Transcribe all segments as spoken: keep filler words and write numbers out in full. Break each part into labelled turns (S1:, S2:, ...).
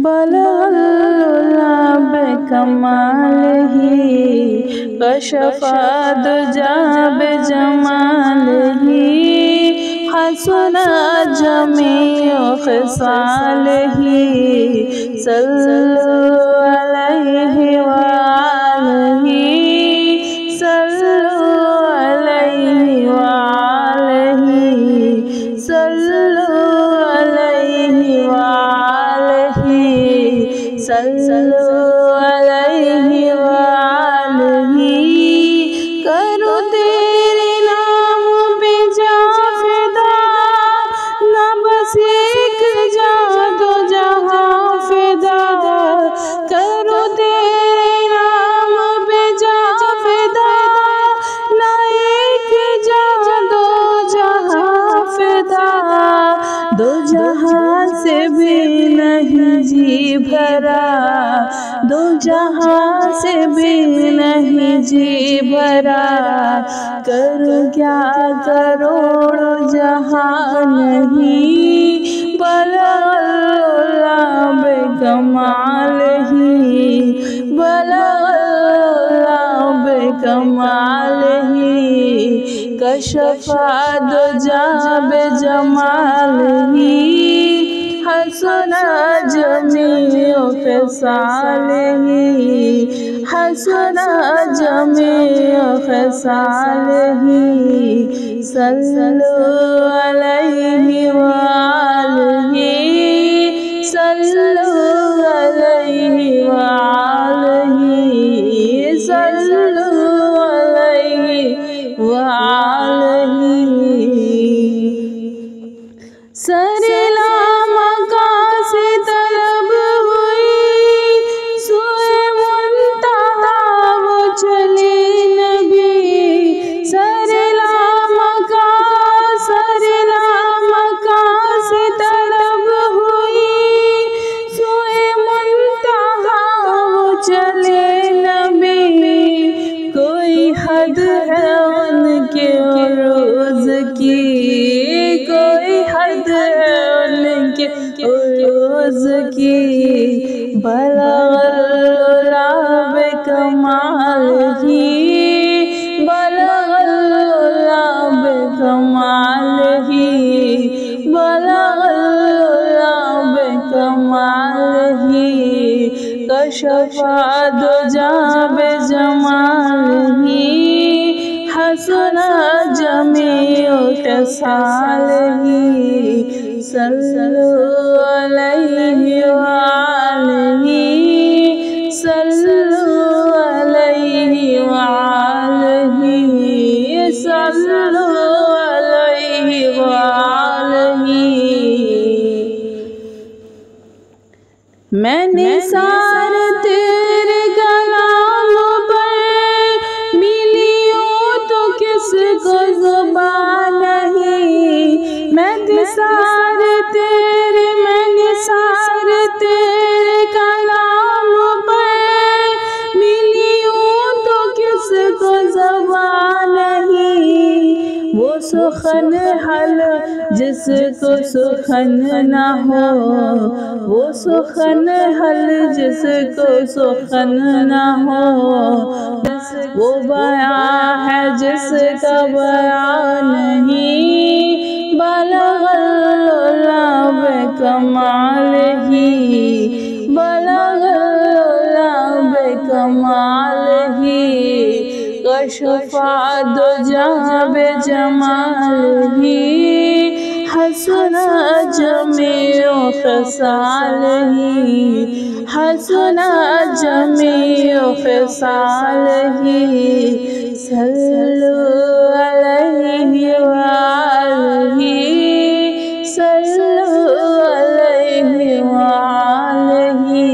S1: बलगल्ला बेकमालिही कशफा दुजा बेजमालिही हसना जमीउ खिसालिही सल्लल्लाहु अलैहि वालिही सल्लल्लाहु अलैहि वालिही सल्लल्लाहु अलैहि वालिही सल्लल्लाहु अलैहि वालिही करो तेरे नाम पे जा फिदा न बस एक जा दो जहां फिदा करो तेरे नाम पे जा फिदा न एक जा दो जहां फिदा दो जहां से भी नहीं जी भरा दो जहां से भी नहीं जी भरा करो क्या करोड़ों जहां नहीं बलगल्ला बेकमालिही बलगल्ला बेकमालिही कशफा दुजा बेजमालिही हसना जमीउ खिसालिही हसना जमीउ खिसालिही सल्लल्लाहु अलैहि वालिही सल्लल्लाहु अलैहि वालिही सल्लल्लाहु अलैहि वालिही सरेला मका से तलब हुई सुए मुंतहा वो चले नबी सरेला मका सरेला मका से तलब हुई सुए मुंतहा वो चले नबी कोई हद है उनके रोज की कोई हद है उनके रोज की बलगल्ला बेकमालिही बलगल्ला बेकमालिही बलगल्ला बेकमालिही कशफा दुजा बेजमालिही हसना जमीउ खिसालिही सल्लल्लाहु अलैहि वालिही सल्लल्लाहु अलैहि वालिही सल्लल्लाहु अलैहि वालिही मैंने सार तेरे कलाम पर मिलियो तो किसको ज़ुबान नहीं मैं निसार तेरे मैं निसार तेरे कलाम पर मिलियो तो किसको ज़ुबान नहीं वो सुखन हल जिसको सुखन न हो वो सुखन हल जिसको सुखन न हो वो बयां है जिसका बयां नहीं बलगल्ला बेकमालिही बलगल्ला बेकमालिही कशफा दुजा बेजमालिही हसना जमीउ खिसालिही हसना जमीउ खिसालिही सल्लल्लाहु अलैहि वालिही सल्लल्लाहु अलैहि वालिही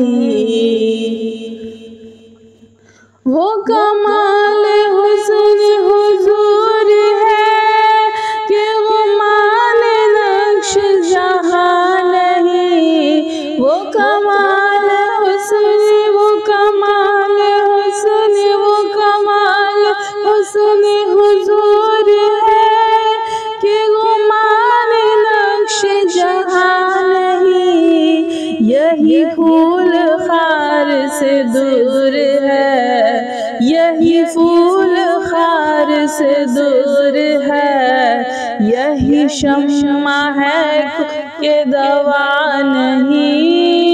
S1: वो कमाल हुस्न हुजूर है कि वो मान नक्श जहां नहीं वो कमाल हुस्न वो कमाल हुस्न वो कमाल हुस्न हुजूर है कि वो मान नक्श जहां नहीं यही फूल खार से दूर है, यही फूल खार से दूर है, यही शम्मा है के दवा नहीं,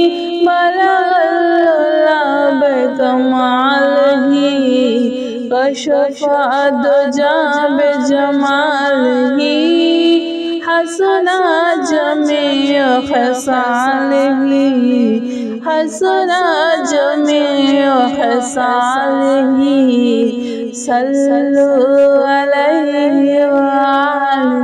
S1: बलब कमाल ही, कशफा दो जाब जमाल ही, हसना जमे खसाल ही, हसना जमे खसाल ही, सल्लु अलैहि व